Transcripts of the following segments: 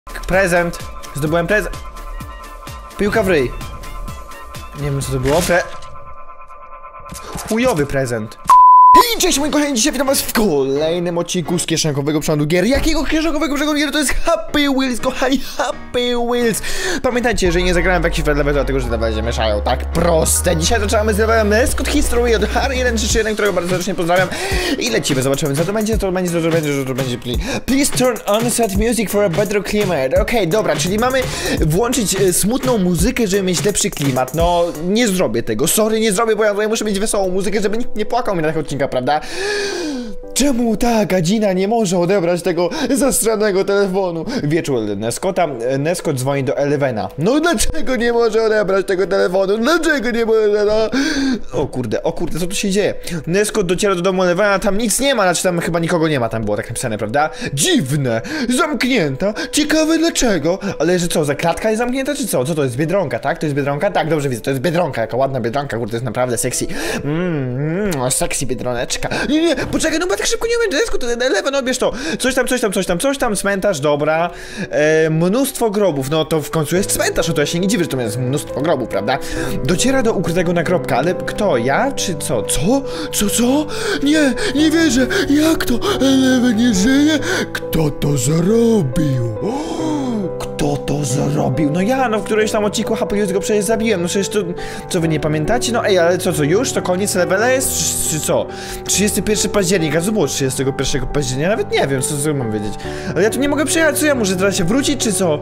Prezent. Zdobyłem prezent. Piłka w ryj. Nie wiem co to było. Chujowy prezent. Hej, cześć moi kochani, dzisiaj witam was w kolejnym odcinku z kieszonkowego przeglądu gier. Jakiego kieszonkowego przeglądu gier? To jest Happy Wheels, kochani, Happy Wheels. Pamiętajcie, jeżeli nie zagrałem w jakiś level, dlatego że levele się mieszają, tak proste. Dzisiaj zaczynamy z levelem Nescode History od Har1331, którego bardzo serdecznie pozdrawiam. I lecimy, zobaczymy co to będzie, Please turn on sad music for a better climate. Okej, dobra, czyli mamy włączyć smutną muzykę, żeby mieć lepszy klimat. No, nie zrobię tego, sorry, nie zrobię, bo ja tutaj muszę mieć wesołą muzykę, żeby nikt nie płakał mi na tych odcinkach, prawda? Czemu ta gadzina nie może odebrać tego zastranego telefonu? Wieczór Nescota. Nescode dzwoni do Elevena. No dlaczego nie może odebrać tego telefonu? Dlaczego nie może? No? O kurde, co tu się dzieje? Nescode dociera do domu Elevena, tam nic nie ma, znaczy tam chyba nikogo nie ma, tam było tak napisane, prawda? Dziwne, zamknięta, ciekawe dlaczego? Ale że co, za klatka jest zamknięta czy co? Co to jest, Biedronka, tak? To jest Biedronka? Tak, dobrze widzę, to jest Biedronka, jaka ładna Biedronka, kurde, to jest naprawdę sexy. Sexy Biedroneczka. Nie, poczekaj, no bo tak szybko nie umiem, Nescode, to Eleven, odbierz to. Coś tam, cmentarz, dobra. Mnóstwo grobów, no to w końcu jest cmentarz, no to ja się nie dziwię, że to jest mnóstwo grobów, prawda? Dociera do ukrytego nagrobka, ale kto, ja czy co? Co? Nie wierzę, jak to? Eleven nie żyje? Kto to zrobił? Kto to zrobił? No ja, no w którejś tam odcinku Happy Wheels go przecież zabiłem, no przecież to, co wy nie pamiętacie? No ej, ale co, już? To koniec levela jest? Czy co? 31 października, co było 31 października? Nawet nie wiem, co mam wiedzieć. Ale ja tu nie mogę przyjechać, co ja muszę teraz się wrócić, czy co?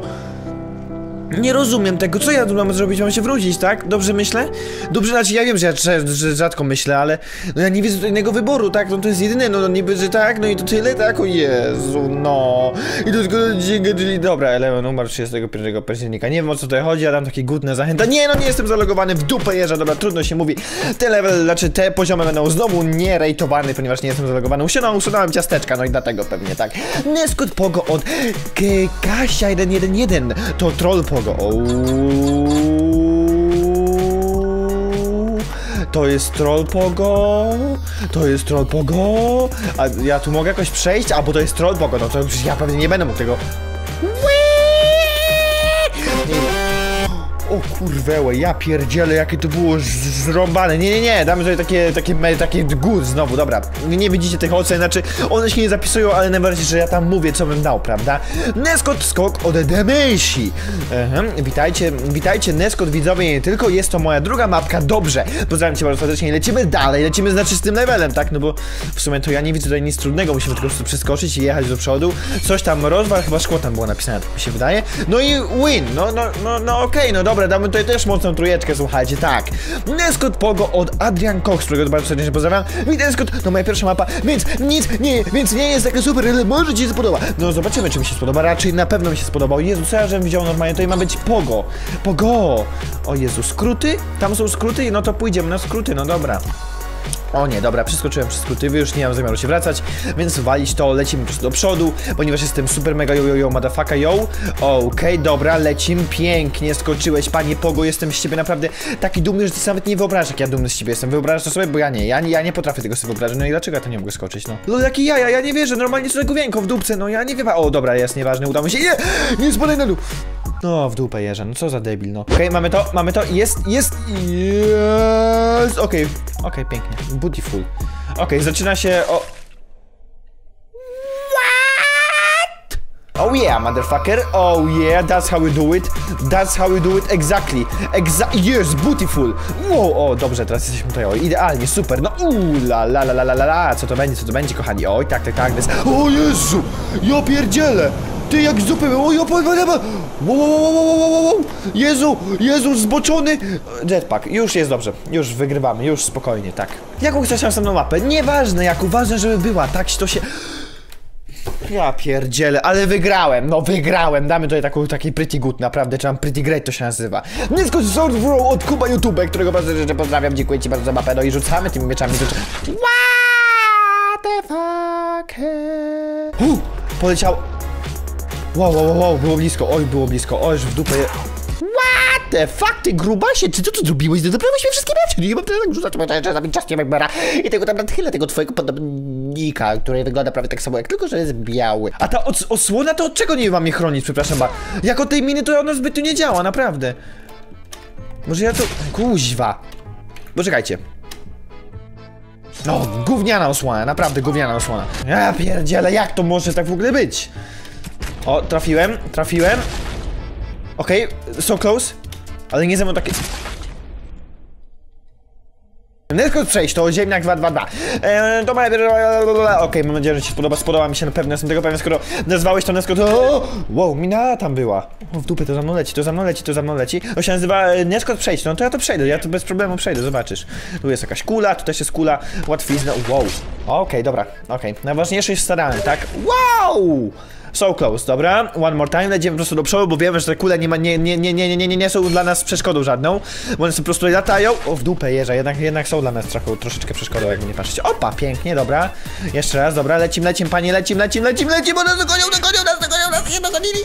Nie rozumiem tego, co ja tu mam zrobić? Mam się wrócić, tak? Dobrze myślę? Dobrze, znaczy ja wiem, że że rzadko myślę, ale no ja nie widzę tutaj innego wyboru, tak? No to jest jedyne, no niby, że tak, no i to tyle, tak? O Jezu, no. I to tylko dzięki, czyli dobra, Eleven umarł 31 października. Nie wiem o co tutaj chodzi, a dam takie gutne zachęta. Nie, no nie jestem zalogowany w dupę jeża, dobra, trudno się mówi. Te level, znaczy te poziomy będą znowu nie rejtowane, ponieważ nie jestem zalogowany. Usunąłem ciasteczka, no i dlatego pewnie tak. Nescode Pogo od Kasia 111. To troll Pogo. To jest troll Pogo. A ja tu mogę jakoś przejść? A bo to jest troll Pogo, no to ja pewnie nie będę mógł tego. O kurwełe, ja pierdzielę, jakie to było zrąbane. Nie, damy sobie takie good znowu, dobra. Nie widzicie tych ocen, znaczy one się nie zapisują, ale najbardziej, że ja tam mówię, co bym dał, prawda? Nescode skok od Demesi. Witajcie Nescode widzowie, nie tylko, jest to moja druga mapka, dobrze. Pozdrawiam cię bardzo serdecznie, lecimy dalej, lecimy znaczy z tym levelem, tak? No bo w sumie to ja nie widzę tutaj nic trudnego, musimy tylko przeskoczyć i jechać do przodu. Coś tam rozwal, chyba szkło tam było napisane, tak mi się wydaje. No i win, no okej, no dobra. Damy tutaj też mocną trójeczkę, słuchajcie, tak. Nescode Pogo od Adrian Cox, którego bardzo serdecznie pozdrawiam. Nescode to moja pierwsza mapa, więc nie jest taka super, ale może ci się spodoba. No zobaczymy, czy mi się spodoba, raczej na pewno mi się spodobał. Jezu, co ja żebym widział normalnie, tutaj ma być Pogo. O Jezu, skróty? Tam są skróty? No to pójdziemy na skróty, no dobra. O nie, dobra, przeskoczyłem przez skróty, już nie mam zamiaru się wracać, więc walić to, lecimy po prostu do przodu, ponieważ jestem super mega yo, motherfucker, yo. Okej, dobra, lecimy, pięknie skoczyłeś, panie Pogo, jestem z ciebie naprawdę taki dumny, że ty nawet nie wyobrażasz, jak ja dumny z ciebie jestem. Wyobrażasz to sobie? Bo ja nie potrafię tego sobie wyobrazić, no i dlaczego ja to nie mogę skoczyć, no? No jaki ja nie wierzę, normalnie co główienko w dupce, no ja nie wiem, o dobra, jest nieważne, udało mi się, nie spadaj na dół. No, w dupę jeża, no co za debil, no. Okej, mamy to, jest, okej, pięknie, beautiful. Okej, zaczyna się, Oh yeah, motherfucker, oh yeah, that's how we do it, exactly, yes, beautiful. Wow, o, dobrze, teraz jesteśmy tutaj, o, idealnie, super, no, la, co to będzie, kochani, oj, tak, o Jezu, ja pierdzielę. Ty jak z zupy, wow, Jezu, zboczony jetpack, już jest dobrze, już wygrywamy, już spokojnie, tak. Jaką chcesz następną mapę? Nieważne jaką, ważne żeby była, tak to się... Ja pierdzielę, ale wygrałem, damy tutaj taki pretty good, naprawdę, czy mam pretty great to się nazywa. Nescode Sword Throw od Kuba YouTube, którego bardzo serdecznie pozdrawiam, dziękuję ci bardzo za mapę, no i rzucamy tymi mieczami. What the fuck? Poleciał. Wow, było blisko, oj, już w dupę. What the fuck, ty grubasie, czy ty to zrobiłeś? Zabrałeś mi wszystkie miecze, nie mam tyle tak rzucać, trzeba zabić Justina Biebera i tego tam nadchylę, tego twojego podobnika, który wygląda prawie tak samo jak tylko, że jest biały. A ta osłona to od czego nie mam mnie chronić, przepraszam, ba? Jak od tej miny to ona zbyt nie działa, naprawdę. Może ja to... Kuźwa. Poczekajcie. No, gówniana osłona, naprawdę gówniana osłona. Ja pierdzielę, jak to może tak w ogóle być? O, trafiłem. Okej, so close. Ale nie ze mną takie... Neskot przejść, to ziemniak 222. To moja pierwsza... Okej, mam nadzieję, że ci spodoba mi się na pewno, jestem tego pewien, skoro nazwałeś to Neskot... Wow, mina tam była. O, w dupę, to za mną leci. To się nazywa Neskot przejść, no to ja to przejdę, ja to bez problemu przejdę, zobaczysz. Tu jest jakaś kula, tu też jest kula, łatwizna, wow. Okej, dobra, najważniejsze jest staranie, tak? Wow! So close, dobra, one more time, lecimy po prostu do przodu, bo wiemy, że te kule nie są dla nas przeszkodą żadną, bo one po prostu latają, o w dupę jeża, jednak są dla nas troszeczkę przeszkodą, jakby nie patrzycie. Opa, pięknie, dobra, jeszcze raz, dobra, lecimy, panie, lecimy, bo nas dogonią, nie dogonili.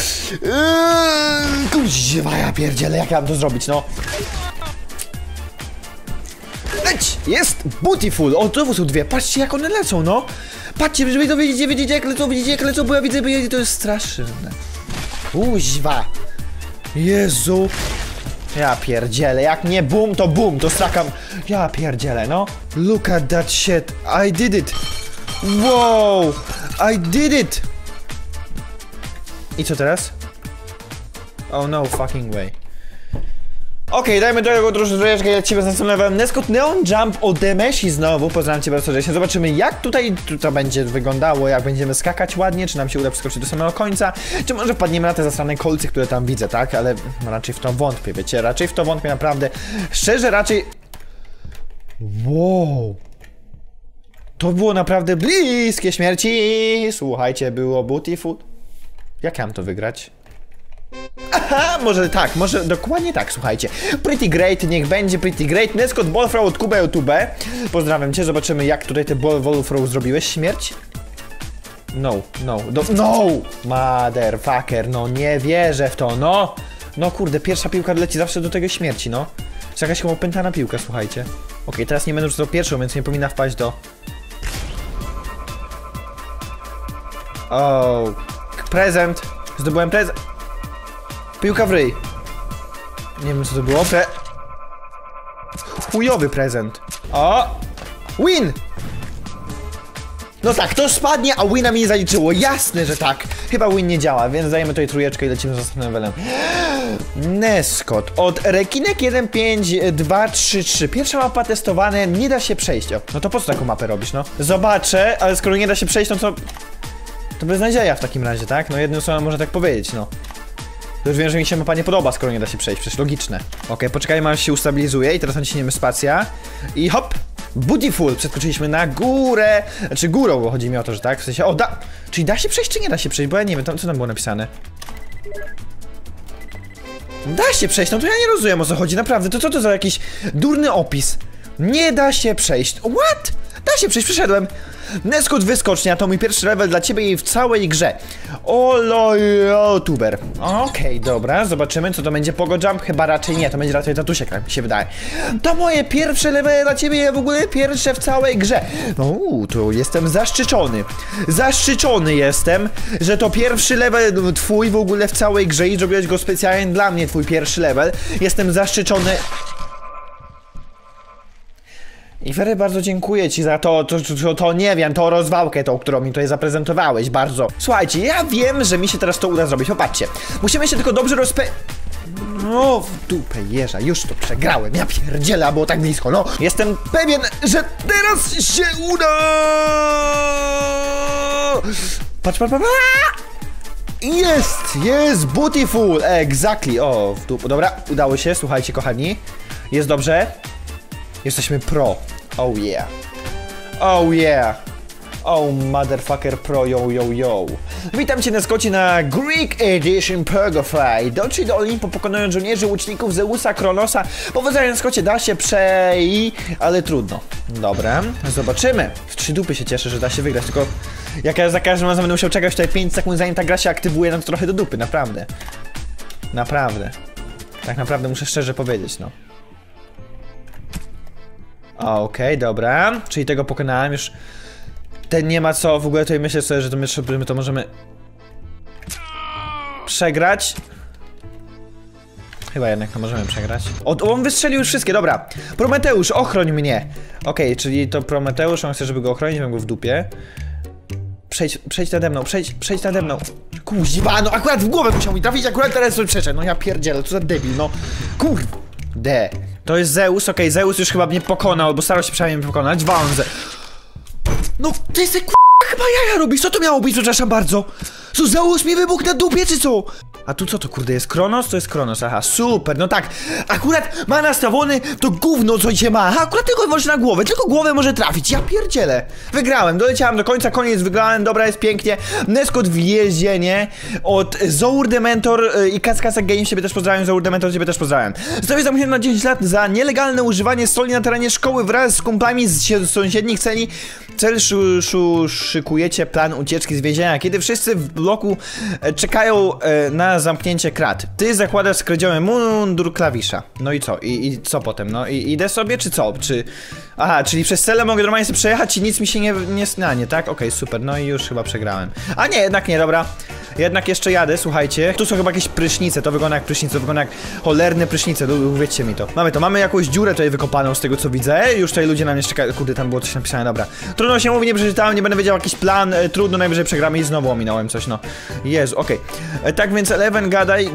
Kuźwa, ja pierdzielę, jak ja mam to zrobić, no. Leć! Jest! Beautiful! O, to są dwie, patrzcie jak one lecą, no! Patrzcie, żeby to widzicie jak lecą, bo ja widzę, to jest straszne. Kuźwa! Jezu! Ja pierdzielę, jak nie boom, to strakam. Ja pierdzielę, no. Look at that shit, I did it! Wow! I did it! I co teraz? Oh no fucking way. Okej, dajmy do tego troszeczkę, lecimy z następnym levelem. Neskot Neon Jump od Demesi znowu. Pozdrawiam cię bardzo serdecznie. Zobaczymy jak tutaj to będzie wyglądało, jak będziemy skakać ładnie, czy nam się uda przeskoczyć do samego końca, czy może wpadniemy na te zasrane kolce, które tam widzę, tak? Ale raczej w to wątpię, wiecie? Raczej w to wątpię naprawdę. Szczerze, raczej... Wow. To było naprawdę bliskie śmierci. Słuchajcie, było beautiful. Jak ja mam to wygrać? Aha, może tak, może dokładnie tak, słuchajcie. Pretty great, niech będzie pretty great. Neskot Ballthrow od Kuba YouTube. Pozdrawiam cię, zobaczymy jak tutaj te Ballthrow zrobiłeś. Śmierć? No, motherfucker, no nie wierzę w to, no. No kurde, pierwsza piłka leci zawsze do tego śmierci, no. To jest jakaś chyba opętana piłka, słuchajcie. Okej, teraz nie będę już to pierwszą, więc nie powinna wpaść do... O, prezent. Zdobyłem prezent. Piłka w ryj. Nie wiem co to było. Chujowy prezent. O! Win! No tak, to spadnie, a wina mi nie zaliczyło. Jasne, że tak. Chyba win nie działa, więc dajemy tutaj trójeczkę i lecimy z następnym levelem. Neskot od Rekinek 15233. Pierwsza mapa testowane, nie da się przejść. O, no to po co taką mapę robisz, no? Zobaczę, ale skoro nie da się przejść, no to... To beznadzieja w takim razie, tak? No jednym słowem można tak powiedzieć, no. To już wiem, że mi się mapa nie podoba, skoro nie da się przejść, przecież logiczne. Okej, poczekajmy aż się ustabilizuje i teraz naciśniemy spacja. I hop! Beautiful! Przeskoczyliśmy na górę. Znaczy górą, bo chodzi mi o to, że tak, w sensie, o da... Czyli da się przejść, czy nie da się przejść? Bo ja nie wiem, tam, co tam było napisane. Da się przejść, no to ja nie rozumiem o co chodzi, naprawdę. To co to za jakiś durny opis? Nie da się przejść. What? Da się przejść, przeszedłem. Neskot wyskocznia to mój pierwszy level dla ciebie i w całej grze. Olo youtuber. Okej, dobra, zobaczymy co to będzie. Pogo jump? Chyba raczej nie, to będzie raczej tatusiek, jak mi się wydaje. To moje pierwsze level dla ciebie, w ogóle pierwsze w całej grze. No, tu jestem zaszczycony. Zaszczycony jestem, że to pierwszy level twój w ogóle w całej grze i zrobiłeś go specjalnie dla mnie, twój pierwszy level. Jestem zaszczycony. I Fery, bardzo dziękuję ci za to nie wiem, tą rozwałkę, tą, którą mi tutaj zaprezentowałeś, bardzo. Słuchajcie, ja wiem, że mi się teraz to uda zrobić, popatrzcie. Musimy się tylko dobrze No, w dupę jeża, już to przegrałem, ja pierdzielę, a było tak blisko, no. Jestem pewien, że teraz się uda! Patrz. Jest, beautiful, exactly. O, w dupę, dobra, udało się, słuchajcie, kochani. Jest dobrze. Jesteśmy pro. Oh yeah. Oh yeah. Oh motherfucker pro, yo. Witam cię na skocie na Greek Edition Purgatory. Dotrzyj do Olimpu, pokonując żołnierzy, łuczników Zeusa, Kronosa. Powodzenia na skocie, da się ale trudno. Dobra, zobaczymy. W 3 dupy się cieszę, że da się wygrać, tylko jak ja za każdym razem będę musiał czekać tutaj 5 sekund, zanim ta gra się aktywuje, no to trochę do dupy, naprawdę. Naprawdę. Tak naprawdę muszę szczerze powiedzieć, no. Okej, dobra. Czyli tego pokonałem już. Ten nie ma co, w ogóle tutaj myślę sobie, że my to możemy przegrać. Chyba jednak to możemy przegrać. On wystrzelił już wszystkie, dobra. Prometeusz, ochroń mnie. Okej, czyli to Prometeusz, on chce, żeby go ochronić, mam go w dupie. Przejdź nade mną, przejdź nade mną. Kuźwa, no akurat w głowę musiał mi trafić, akurat teraz sobie przeszedł. No ja pierdzielę, co za debil, no. Kurde. To jest Zeus, okej, Zeus już chyba mnie pokonał, bo starał się przynajmniej mnie pokonać. Wąsę. No, ty jesteś chyba jaja robisz, co to miało być, przepraszam bardzo. Co, Zeus mi wybuchł na dupie, czy co? A tu co to kurde jest? Kronos? To jest Kronos, aha, super, no tak. Akurat ma nastawiony to gówno, co cię ma. Aha, akurat tylko może na głowę, tylko głowę może trafić. Ja pierdzielę. Wygrałem, doleciałem do końca, koniec, wygrałem, dobra, jest pięknie. Neskot w jeździenie od Zour Dementor i Kaskasa Games, ciebie też pozdrawiam, Zour Dementor, ciebie też pozdrawiam. Zostawię zamknięty na 10 lat za nielegalne używanie soli na terenie szkoły wraz z kumplami z sąsiednich celi. Cel szykujecie plan ucieczki z więzienia, kiedy wszyscy w bloku czekają na zamknięcie krat. Ty zakładasz skradziony mundur klawisza. No i co? I co potem? No i idę sobie, czy co? Czy... Aha, czyli przez cele mogę normalnie sobie przejechać i nic mi się nie stanie, tak? Okej, super, no i już chyba przegrałem. A nie, jednak nie, dobra. Jednak jeszcze jadę, słuchajcie. Tu są chyba jakieś prysznice, to wygląda jak prysznice, to wygląda jak cholerne prysznice, uwiedzcie mi to. Mamy jakąś dziurę tutaj wykopaną z tego co widzę. Już tutaj ludzie na mnie czekają, kurde, tam było coś napisane, dobra. Trudno się mówi, nie przeczytałem, nie będę wiedział jakiś plan, trudno, najwyżej przegramy i znowu ominąłem coś, no. Jezu, okej. Tak więc Eleven, gadaj,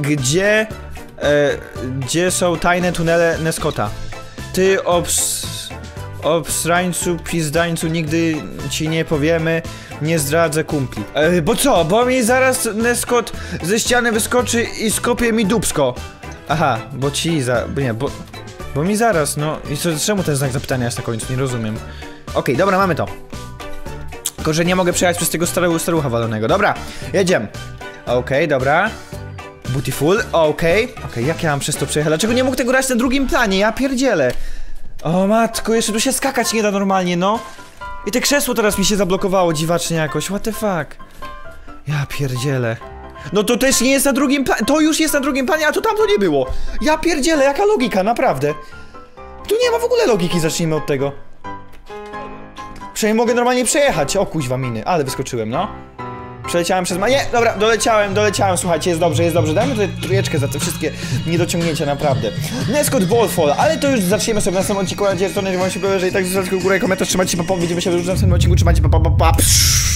gdzie są tajne tunele Neskota? Ty obsrańcu, pizdańcu, nigdy ci nie powiemy, nie zdradzę kumpli. Bo co? Bo mi zaraz Neskot ze ściany wyskoczy i skopie mi dupsko. Aha, bo mi zaraz, no. I co, czemu ten znak zapytania jest na końcu? Nie rozumiem. Okej, dobra, mamy to. Tylko, że nie mogę przejechać przez tego starucha walonego. Dobra, jedziemy. Okej, dobra. Beautiful, okej, jak ja mam przez to przejechać? Dlaczego nie mógł tego grać na drugim planie? Ja pierdzielę. O matko, jeszcze tu się skakać nie da normalnie, no. I te krzesło teraz mi się zablokowało dziwacznie jakoś, what the fuck. Ja pierdzielę. No to też nie jest na drugim planie, to już jest na drugim planie, a to tamto nie było. Ja pierdzielę, jaka logika, naprawdę. Tu nie ma w ogóle logiki, zacznijmy od tego. Przynajmniej mogę normalnie przejechać, o kuźwa miny, ale wyskoczyłem, no. Przeleciałem przez nie, dobra, doleciałem, słuchajcie, jest dobrze, dajmy tutaj trójeczkę za te wszystkie niedociągnięcia, naprawdę. Neskot Ballfall, ale to już zaczniemy sobie na następnym odcinku, mam nadzieję, że to nie wam się powiedzie, że i tak zostawcie górę, komentarz, trzymajcie się, widzimy się w następnym odcinku, trzymajcie, pa.